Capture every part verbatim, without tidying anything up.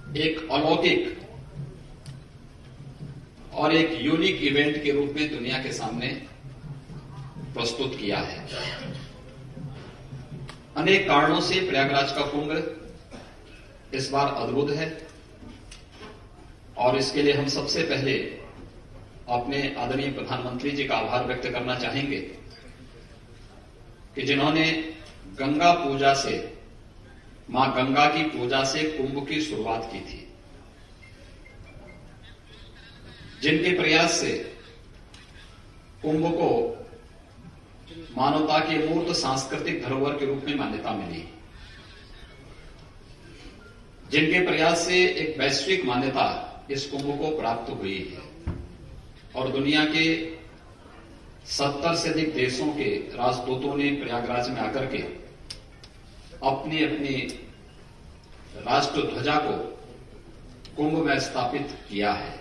एक अलौकिक और एक यूनिक इवेंट के रूप में दुनिया के सामने प्रस्तुत किया है। अनेक कारणों से प्रयागराज का कुंभ इस बार अद्भुत है और इसके लिए हम सबसे पहले अपने आदरणीय प्रधानमंत्री जी का आभार व्यक्त करना चाहेंगे कि जिन्होंने गंगा पूजा से, मां गंगा की पूजा से कुंभ की शुरुआत की थी, जिनके प्रयास से कुंभ को मानवता के मूर्त सांस्कृतिक धरोहर के रूप में मान्यता मिली, जिनके प्रयास से एक वैश्विक मान्यता इस कुंभ को प्राप्त हुई है और दुनिया के सत्तर से अधिक देशों के राजदूतों ने प्रयागराज में आकर के अपनी अपनी राष्ट्र ध्वजा को कुंभ में स्थापित किया है।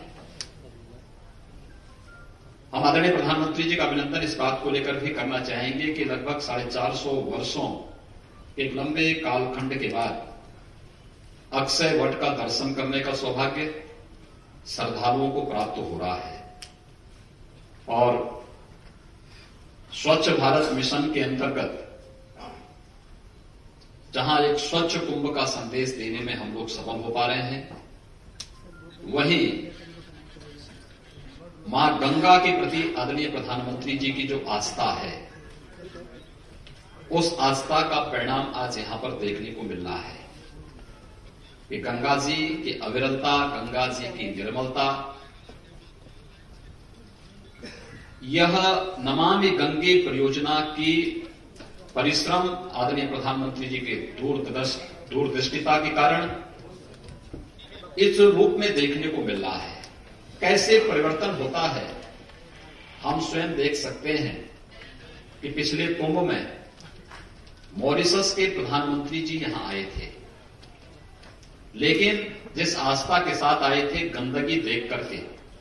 हम आदरणीय प्रधानमंत्री जी का अभिनंदन इस बात को लेकर भी करना चाहेंगे कि लगभग साढ़े चार सौ वर्षों एक लंबे कालखंड के बाद अक्षय वट का दर्शन करने का सौभाग्य श्रद्धालुओं को प्राप्त हो रहा है और स्वच्छ भारत मिशन के अंतर्गत जहां एक स्वच्छ कुंभ का संदेश देने में हम लोग सफल हो पा रहे हैं, वहीं मां गंगा के प्रति आदरणीय प्रधानमंत्री जी की जो आस्था है, उस आस्था का परिणाम आज यहां पर देखने को मिल रहा है कि गंगा जी की अविरलता, गंगा जी की निर्मलता, यह नमामि गंगे परियोजना की परिश्रम आदरणीय प्रधानमंत्री जी के दूरदृष्टिता के कारण इस रूप में देखने को मिल रहा है। कैसे परिवर्तन होता है हम स्वयं देख सकते हैं कि पिछले कुंभ में मॉरिशस के प्रधानमंत्री जी यहां आए थे, लेकिन जिस आस्था के साथ आए थे, गंदगी देख करके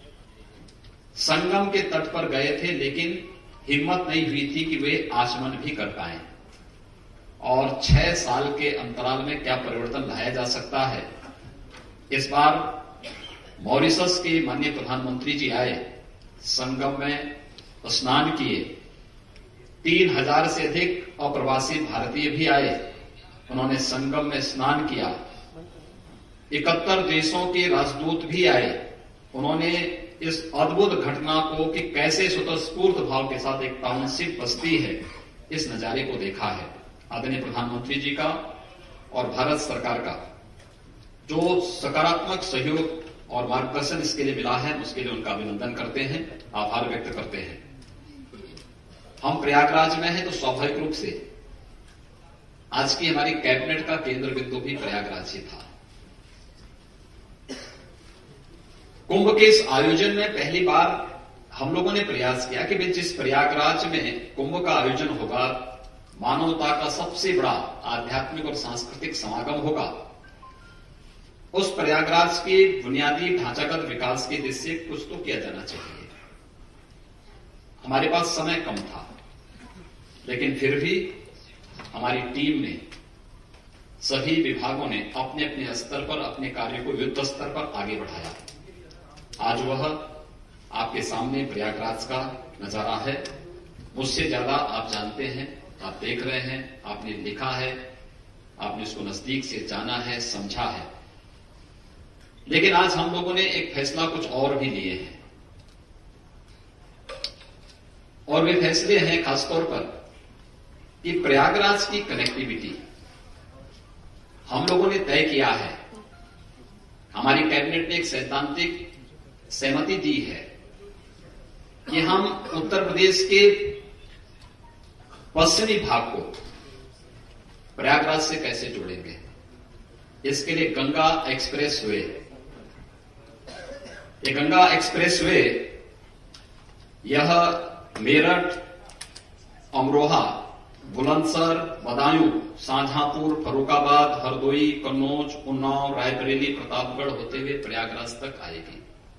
संगम के तट पर गए थे, लेकिन हिम्मत नहीं हुई थी कि वे आचमन भी कर पाए। और छह साल के अंतराल में क्या परिवर्तन लाया जा सकता है। इस बार मॉरिशस के माननीय प्रधानमंत्री जी आए, संगम में स्नान किए, तीन हजार से अधिक अप्रवासी भारतीय भी आए, उन्होंने संगम में स्नान किया। इकहत्तर देशों के राजदूत भी आए, उन्होंने इस अद्भुत घटना को कि कैसे स्वतःस्फूर्त भाव के साथ एक टाउनशिप बसती है, इस नजारे को देखा है। आदरणीय प्रधानमंत्री जी का और भारत सरकार का जो सकारात्मक सहयोग और मार्गदर्शन इसके लिए मिला है, उसके लिए उनका अभिनंदन करते हैं, आभार व्यक्त करते हैं। हम प्रयागराज में हैं तो स्वाभाविक रूप से आज की हमारी कैबिनेट का केंद्र बिंदु भी प्रयागराज ही था। कुंभ के इस आयोजन में पहली बार हम लोगों ने प्रयास किया कि जिस प्रयागराज में कुंभ का आयोजन होगा, मानवता का सबसे बड़ा आध्यात्मिक और सांस्कृतिक समागम होगा, उस प्रयागराज के बुनियादी ढांचागत विकास की दृष्टि से कुछ तो किया जाना चाहिए। हमारे पास समय कम था, लेकिन फिर भी हमारी टीम ने, सभी विभागों ने अपने अपने स्तर पर अपने कार्य को युद्ध स्तर पर आगे बढ़ाया। आज वह आपके सामने प्रयागराज का नजारा है। मुझसे ज्यादा आप जानते हैं, आप देख रहे हैं, आपने लिखा है, आपने इसको नजदीक से जाना है, समझा है। लेकिन आज हम लोगों ने एक फैसला कुछ और भी लिए हैं और वे फैसले हैं खासतौर पर कि प्रयागराज की कनेक्टिविटी हम लोगों ने तय किया है। हमारी कैबिनेट ने एक सैद्धांतिक सहमति दी है कि हम उत्तर प्रदेश के पश्चिमी भाग को प्रयागराज से कैसे जोड़ेंगे। इसके लिए गंगा एक्सप्रेस वे, ये गंगा एक्सप्रेस वे यह मेरठ, अमरोहा, बुलंदशहर, बदायूं, शाहजहांपुर, फर्रुखाबाद, हरदोई, कन्नौज, उन्नाव, रायबरेली, प्रतापगढ़ होते हुए प्रयागराज तक आएगी।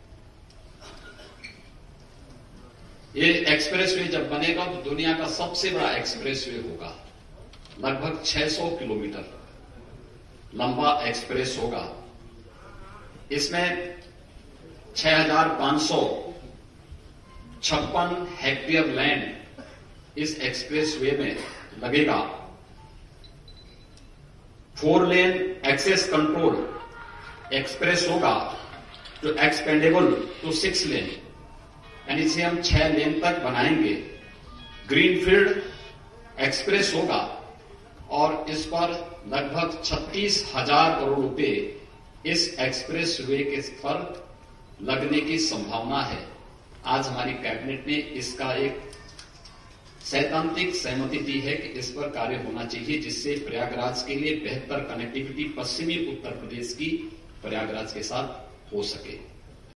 ये एक्सप्रेसवे जब बनेगा तो दुनिया का सबसे बड़ा एक्सप्रेसवे होगा। लगभग छह सौ किलोमीटर लंबा एक्सप्रेस होगा इसमें छह हजार पांच सौ छप्पन हेक्टेयर लैंड इस एक्सप्रेस वे में लगेगा। Four lane access control express होगा जो एक्सपेंडेबल टू सिक्स लेन, यानी इसे हम छह लेन तक बनाएंगे। ग्रीनफील्ड एक्सप्रेस होगा और इस पर लगभग छत्तीस हजार करोड़ रुपए इस एक्सप्रेस वे के पर लगने की संभावना है। आज हमारी कैबिनेट ने इसका एक सैद्धांतिक सहमति दी है कि इस पर कार्य होना चाहिए, जिससे प्रयागराज के लिए बेहतर कनेक्टिविटी पश्चिमी उत्तर प्रदेश की प्रयागराज के साथ हो सके।